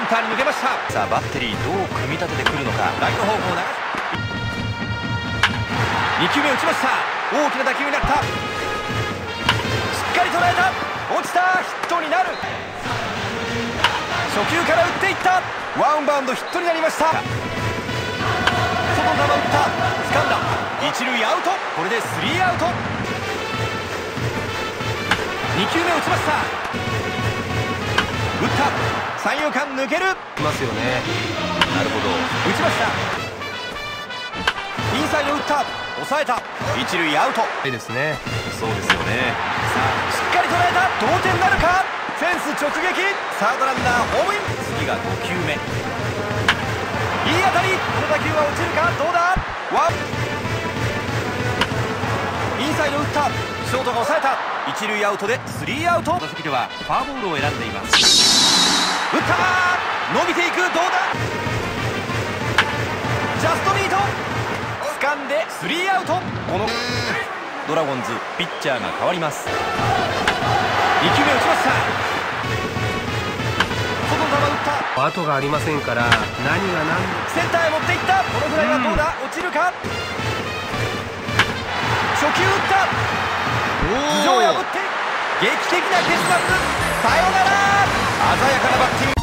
ンターに抜けました。 さあバッテリーどう組み立ててくるのか。 ライト方向流す。2球目打ちました。大きな打球になった。しっかり捉えた。落ちた。ヒットになる。初球から打っていった。ワンバウンドヒットになりました。外の球打った。掴んだ。一塁アウト。これでスリーアウト。2球目打ちました。打った。三遊間抜ける。 いますよね。なるほど。 打ちました。インサイド打った。抑えた。一塁アウト。 いいですね。そうですよね。 さあしっかり捉えた。同点なるか。フェンス直撃。サードランナーホームイン。 次が5球目。 いい当たり。この打球は落ちるか。どうだ。インサイド打った。ショートが抑えた。一塁アウトでスリーアウト。 打席ではフォアボールを選んでいます。 打った。伸びていく。どうだ。ジャストミート。掴んでスリーアウト。 このドラゴンズピッチャーが変わります。 2球目打ちました。外の球打った。 後がありませんから何が何センターへ持っていった。このフライはどうだ。落ちるか。初球打った。頭上破って劇的な結末。さよなら。鮮やかなバッティン